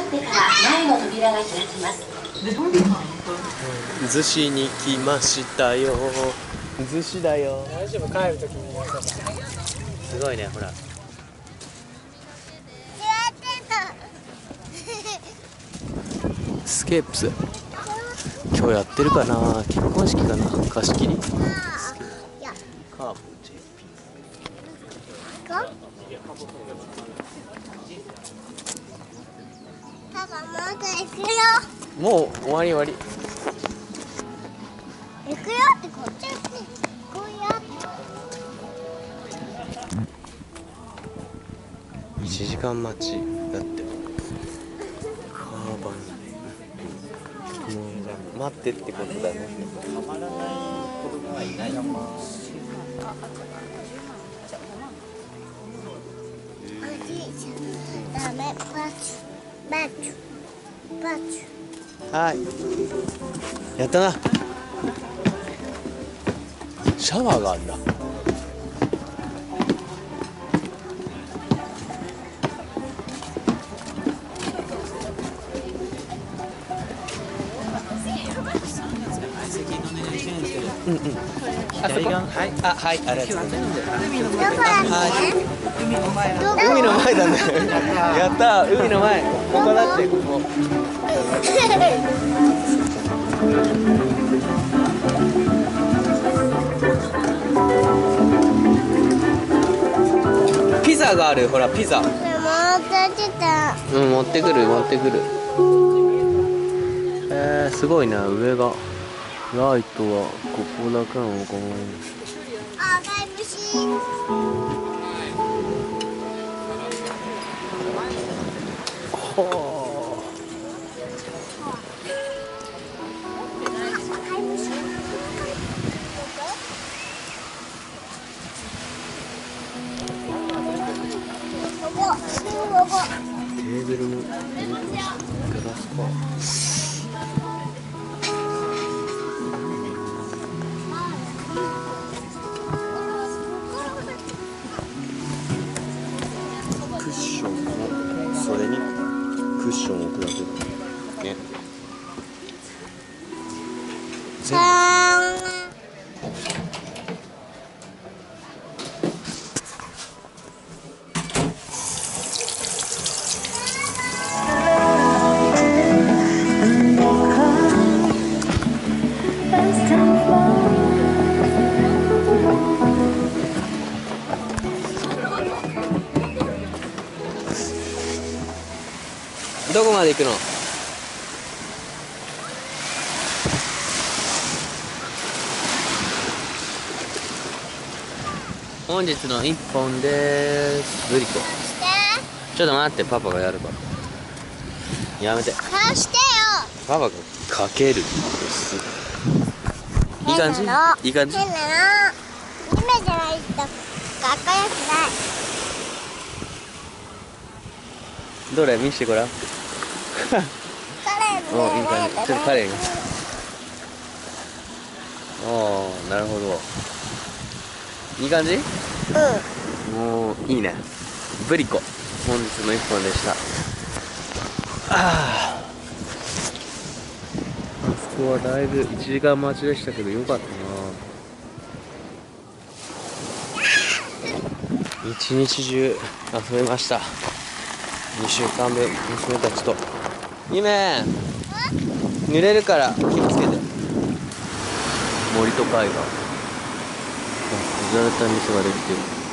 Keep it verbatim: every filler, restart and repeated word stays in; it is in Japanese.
ってから前の扉が開きます。 逗子に来ましたよ。逗子だよ。 大丈夫、帰るときにやる。 すごいね、ほら。スケープス。今日やってるかな。結婚式かな。貸し切り。カーブ ジェーピー。 パパ、もう行くよ。 もう終わり終わり。 行くよってこっち行って。こうやって。 いちじかん待ちだって。カーバン。もう待ってってことだね。たまらない子供はいない。 おじいちゃん、ダメ、バチュ、バチュ、バチュ。 はい。やったな。シャワーがあるんだ。うんうん。左側、はい、あ、はい、ありがとうございます。 海の前。 海の前だね。やったー、海の前。ここだって、ここ。ピザがある、ほら、ピザ。 持ってきた。 うん、持ってくる、持ってくる。えー、すごいな、上が。ライトはここだけなのかな。 あ、赤い虫。 はここ、ここ。 テーブルもガラスか。クッションもそれにクッションを置くだけだね。全部どこまで行くの？本日の一本でーす。ブリコ。 して。 ちょっと待って、パパがやるから。やめて。 貸してよ。 パパがかけるです。いい感じ？いい感じ？ 変なの。夢じゃないとかっこよくない。 どれ見せてごらん。 カレーお、いい感じ。ちょっとカレーが。おー、なるほど。いい感じ？ うん。 もういいね。ブリコ。本日の一本でした。ああ。あそこはだいぶいちじかん待ちでしたけど、よかったな。一日中遊びました。にしゅうかんぶん、娘たちと。夢、濡れるから気をつけて。森と海岸。こじゃれた店ができてる。